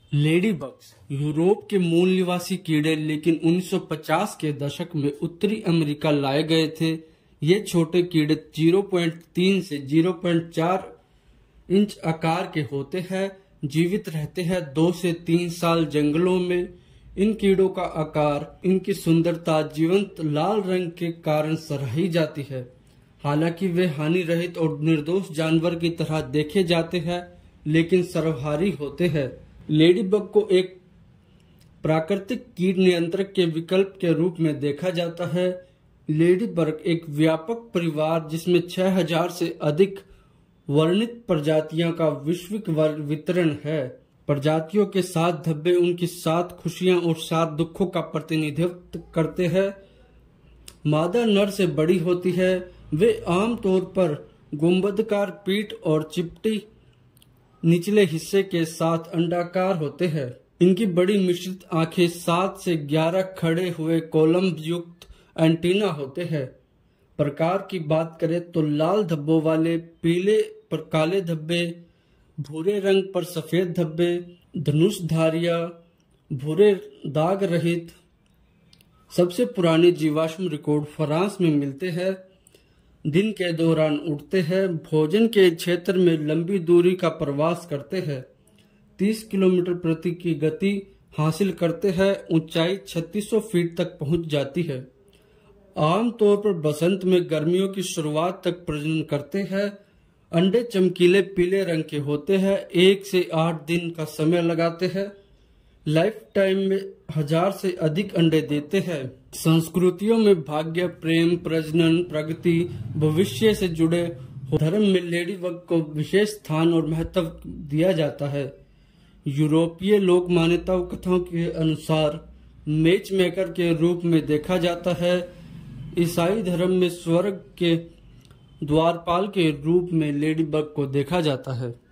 Lady bugs Europe के मूल निवासी कीड़े लेकिन 1950 के दशक में उत्तरी अमेरिका लाए गए थे। ये छोटे कीड़े 0.3 से 0.4 इंच आकार के होते हैं। जीवित रहते हैं 2 से 3 साल जंगलों में। इन कीड़ों का आकार, इनकी सुंदरता जीवंत लाल रंग के कारण सराही जाती है। हालांकि वे हानि रहित और निर्दोष जानवर की तरह देखे जाते हैं, लेकिन सर्वहारी होते हैं। लेडीबग को एक प्राकृतिक कीट नियंत्रक के विकल्प के रूप में देखा जाता है। लेडीबग एक व्यापक परिवार जिसमें 6000 से अधिक वर्णित प्रजातियों का वैश्विक वितरण है। प्रजातियों के 7 धब्बे उनकी 7 खुशियां और 7 दुखों का प्रतिनिधित्व करते हैं। मादा नर से बड़ी होती है। वे आमतौर पर गुंबदकार पीठ और चिपटी निचले हिस्से के साथ अंडाकार होते हैं। इनकी बड़ी मिश्रित आंखें 7 से 11 खड़े हुए कॉलम युक्त एंटीना होते हैं। प्रकार की बात करें तो लाल धब्बों वाले, पीले पर काले धब्बे, भूरे रंग पर सफेद धब्बे, धनुषधारियां, भूरे दाग रहित। सबसे पुराने जीवाश्म रिकॉर्ड फ्रांस में मिलते हैं। दिन के दौरान उड़ते हैं। भोजन के क्षेत्र में लंबी दूरी का प्रवास करते हैं। 30 किलोमीटर प्रति की गति हासिल करते हैं। ऊंचाई 3600 फीट तक पहुंच जाती है। आमतौर पर बसंत में गर्मियों की शुरुआत तक प्रजनन करते हैं। अंडे चमकीले पीले रंग के होते हैं। 1 से 8 दिन का समय लगाते हैं। लाइफ टाइम में 1000 से अधिक अंडे देते हैं। संस्कृतियों में भाग्य, प्रेम, प्रजनन, प्रगति, भविष्य से जुड़े धर्म में लेडीबग को विशेष स्थान और महत्व दिया जाता है। यूरोपीय लोक मान्यताओं कथाओं के अनुसार मैच मेकर के रूप में देखा जाता है। ईसाई धर्म में स्वर्ग के द्वारपाल के रूप में लेडीबग को देखा जाता है।